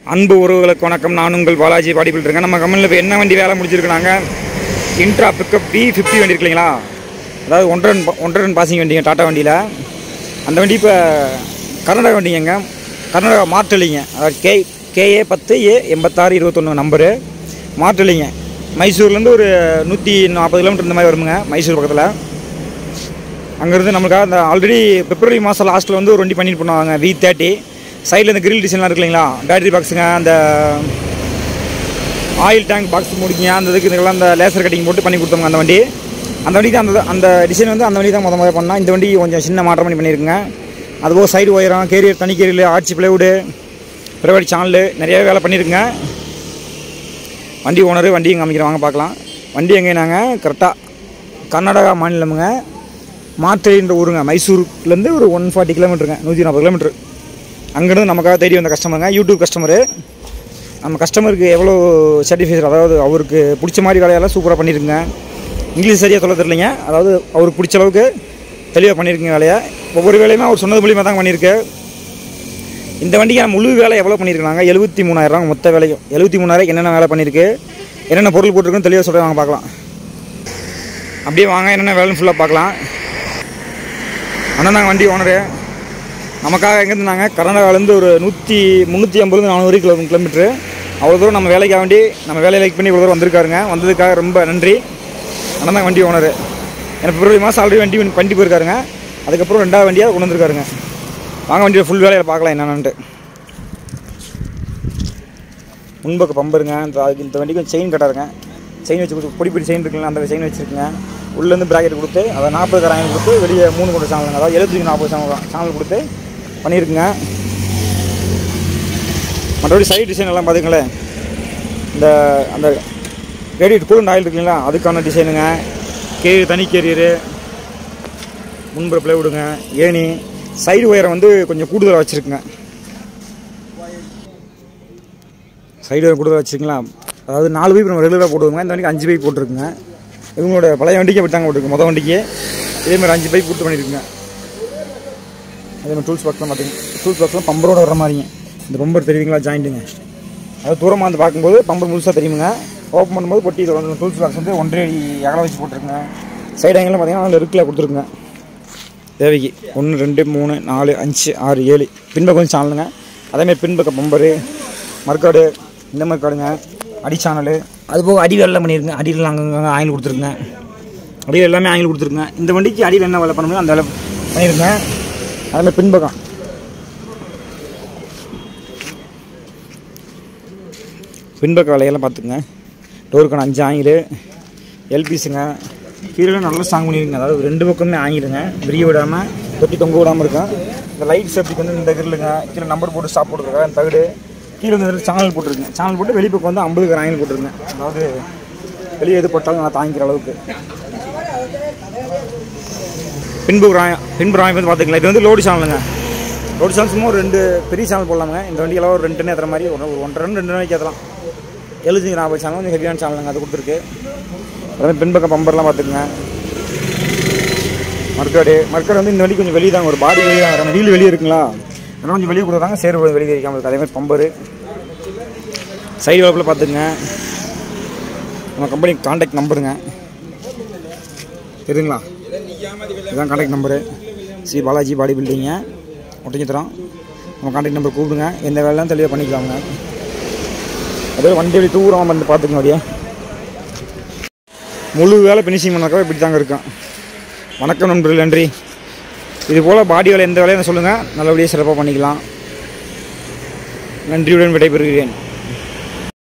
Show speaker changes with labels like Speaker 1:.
Speaker 1: அன்பு உறவுகளுக்கு வணக்கம். நான் உங்கள் பாலாஜி பாடி பில்டருங்க. நம்ம கம்பெனியில் இப்போ என்ன வண்டி வேலை முடிச்சிருக்காங்க, இன்ட்ரா பிக்கப் B50 வண்டி இருக்கு இல்லைங்களா, அதாவது ஒன்றரை ரன் பாசிங் வண்டிங்க, டாட்டா வண்டியில். அந்த வண்டி இப்போ கர்நாடகா வண்டிங்க, கர்நாடகா மார்டலிங்க, அதாவது KA10A8621 நம்பரு மார்டலிங்க. மைசூர்லேருந்து ஒரு 140 கிலோமீட்டர் இந்த மாதிரி வருமுங்க, மைசூர் பக்கத்தில். அங்கேருந்து நம்மளுக்காக அந்த ஆல்ரெடி பிப்ரவரி மாதம் லாஸ்ட்டில் வந்து ஒரு வண்டி பண்ணிட்டு போனாங்க V30. சைடில் இந்த கிரில் டிசைன்லாம் இருக்கு இல்லைங்களா, பேட்டரி பாக்ஸுங்க, அந்த ஆயில் டேங்க் பாக்ஸ் முடிக்கிங்க, அந்த இதுக்கு இதெல்லாம் அந்த லேசர் கட்டிங் போட்டு பண்ணி கொடுத்தோங்க. அந்த வண்டி தான் அந்த டிசைன் வந்து அந்த வண்டி தான் முதல் பண்ணால். இந்த வண்டி கொஞ்சம் சின்ன மாற்றம் பண்ணி பண்ணியிருக்குங்க. அதுபோக சைடு ஒயரம், கேரியர், தனி கேரியர், ஆர்ச்சி பிளைவுடு, ப்ரைவேட் சேனலு, நிறைய வேலை பண்ணியிருக்குங்க. வண்டி ஓனர் வண்டியும் காமிக்கிறோம், வாங்க பார்க்கலாம். வண்டி எங்கேனாங்க, கரெக்டாக கர்நாடகா மாநிலமுங்க, மார்டலின்ற ஊருங்க. மைசூர்லேருந்து ஒரு 140 கிலோமீட்டருங்க, 140 கிலோமீட்டர். அங்கேருந்து நமக்காக தேடி வந்த கஸ்டமருங்க, யூடியூப் கஸ்டமரு. நம்ம கஸ்டமருக்கு எவ்வளோ சாட்டிஸ்ஃபேக்ஷன், அதாவது அவருக்கு பிடிச்ச மாதிரி வேலையெல்லாம் சூப்பராக பண்ணியிருக்குங்க. இங்கிலீஷ் சரியாக சொல்ல தெரியலைங்க, அதாவது அவருக்கு பிடிச்ச அளவுக்கு தெளிவாக பண்ணியிருக்குங்க வேலையை. ஒவ்வொரு வேலையுமே அவர் சொன்னது மூலியமாக தான் பண்ணியிருக்கு. இந்த வண்டிக்கு நம்ம முழு வேலை எவ்வளோ பண்ணியிருக்காங்க, 73,000 மொத்த வேலையும். 73,000 என்னென்ன வேலை பண்ணியிருக்கு, என்னென்ன பொருள் போட்டிருக்குன்னு தெளிவாக சொல்கிறேன், வாங்க பார்க்கலாம். அப்படியே வாங்க, என்னென்ன வேலைன்னு ஃபுல்லாக பார்க்கலாம். ஆனால் நாங்கள் வண்டி ஓனரு நமக்காக எங்கே இருந்தாங்க, கர்நாடகாவிலேருந்து ஒரு 350-400 கிலோமீட்டரு. அவ்வளோ தூரம் நம்ம வேலைக்காக வேண்டி, நம்ம வேலையை லைக் பண்ணி இவ்வளோ தூரம் வந்திருக்காருங்க. வந்ததுக்காக ரொம்ப நன்றி. ஆனால் தான் வண்டி ஓனர் எனக்கு பிப்ரவரி மாதம் ஆல்ரெடி வண்டி பண்ணி போயிருக்காருங்க. அதுக்கப்புறம் 2வது வண்டியாக கொண்டு வந்திருக்காருங்க. வாங்க வண்டியில் ஃபுல் வேலையை பார்க்கலாம் என்னென்னட்டு. முன்பக்க பம்பருங்க, இந்த வண்டிக்கு செயின் கட்டாருங்க. செயின் வச்சு பொடி செயின் இருக்குங்களா, அந்த செயின் வச்சுருக்குங்க. உள்ளேருந்து ப்ராக்கெட் கொடுத்து அதை 40 கராயம் கொடுத்து வெளியே 3 கொண்டு சேனலுங்க, அதாவது 70-40 சேனல் கொடுத்து பண்ணியிருக்குங்க. மற்றபடி சைடு டிசைன் எல்லாம் பார்த்துங்களேன், அந்த ரேடியேட் கூலண்ட் ஆயில் இருக்குங்களா, அதுக்கான டிசைனுங்க. தனி கேரியரு, முன்புற பிளைவுடுங்க, ஏணி, சைடு ஒயரை வந்து கொஞ்சம் கூடுதலாக வச்சுருக்குங்க. சைடு ஒயர் கூடுதலாக வச்சுருங்களா, அதாவது 4 பைப் நம்ம ரெகுலராக போட்டுருங்க. இந்த வண்டிக்கு 5 பைப் போட்டிருக்குங்க. இவங்களோட பழைய வண்டிக்கே விட்டாங்க போட்டுருக்கு, மொதல் வண்டிக்கு இதேமாதிரி 5 பைப் கொடுத்து பண்ணியிருக்குங்க. அதேமாதிரி டூல்ஸ் பாக்ஸ்லாம் பார்த்துங்க, டூல்ஸ் பாக்ஸ்லாம் பம்பரோட வர மாதிரிங்க. இந்த பம்பர் தெரியுங்களா, ஜாயிண்ட்டுங்க, அது தூரமாக வந்து பார்க்கும்போது பம்பர் முழுசாக தெரியுங்க. ஓப்பன் பண்ணும்போது பொட்டி தொடர்ந்து டூல்ஸ் பாக்ஸ் வந்து 1.5 அடி அகலம் வச்சு போட்டிருக்குங்க. சைடு ஆங்கிலாம் பார்த்தீங்கன்னா அதில் இருக்கில் கொடுத்துருக்குங்க. தேவைக்கு 1 2 3 4 5 6 7 பின்பக்கம் வந்து சேனலுங்க. அதேமாதிரி பின்பக்கம் பம்பரு, மறுக்காடு, இந்த மாதிரி காடுங்க, அடி சேனலு, அதுபோக அடி வேலைலாம் பண்ணியிருக்குங்க. அடியில் அங்கங்கே ஆயில் கொடுத்துருக்குங்க. அடியில் எல்லாமே ஆயில் கொடுத்துருக்குங்க. இந்த வண்டிக்கு அடியில் என்ன வேலை பண்ண முடியும் அந்த வேலை பண்ணியிருக்குங்க. அதுமாதிரி பின்பக்கம் வேலையெல்லாம் பார்த்துக்குங்க. டோருக்கான 5 ஆங்கிலு, எல்பிஸுங்க, கீழே நல்லா ஸ்ட்ராங் பண்ணியிருக்குங்க. அதாவது 2 பக்கமே ஆங்கிடுங்க, விரிய விடாமல் தொட்டி தொங்க விடாமல் இருக்கும். இந்த லைட் சேஃப்டிக்கு வந்து இந்த கிரில்லுங்க, கீழே நம்பர் போட்டு ஸ்டாப் போட்டுருக்காங்க. அந்த தகடு கீழே வந்து சேனல் போட்டுருக்குங்க. சேனல் போட்டு வெளிப்பக்கம் வந்து 50 ஆங்கில் போட்டுருங்க. அதாவது வெளியே எது போட்டாலும் நான் தாங்கிக்கிற அளவுக்கு. பின்புறம் வந்து பார்த்துக்கலாம். இது வந்து லோடு சேனலுங்க. லோடு சேனல் சும்மா ஒரு 2 பெரிய சேனல் போடலாமுங்க. இந்த வண்டியெல்லாம் ஒரு 2 டன் ஏற்றுற மாதிரி ஒரு 1.5 டன் 2 நாளைக்கு ஏற்றலாம். 75-40 சேனல் கொஞ்சம் ஹெவியான சேனலுங்க, அது கொடுத்துருக்கு. அதே பின்பக்கம் பம்பர்லாம் பார்த்துக்குங்க. மர்க்காடு வந்து இந்த வண்டி கொஞ்சம் வெளியே தாங்க, ஒரு பாடி வெளியே தான், வீல் வெளியே இருக்குங்களா, அதெல்லாம் கொஞ்சம் வெளியே கொடுத்தாங்க, சேர் வெளியே இருக்காமல் இருக்குது. அதேமாதிரி பம்பரு சைடு வளப்பில் பார்த்துக்குங்க. நம்ம கம்பெனி கான்டாக்ட் நம்பருங்க தெரியுங்களா, இதுதான் contact number. Sri Balaji body பில்டிங்க, ஒட்டிஞ்சித்தரோம். நம்ம கான்டாக்ட் நம்பர் கூப்பிடுங்க, எந்த வேலையும் தெளிவாக பண்ணிக்கலாமுங்க. அதே வண்டி வழி தூரம் வந்து பார்த்துக்கணும். அப்படியே முழு வேலை ஃபினிஷிங் பண்ணாக்கா இப்படி தாங்க இருக்கும். வணக்கம் நண்பர்கள், நன்றி. இதுபோல் பாடி வேலை எந்த வேலையும் சொல்லுங்கள், நல்லபடியாக சிறப்பாக பண்ணிக்கலாம். நன்றியுடன் விடைபெறுகிறேன்.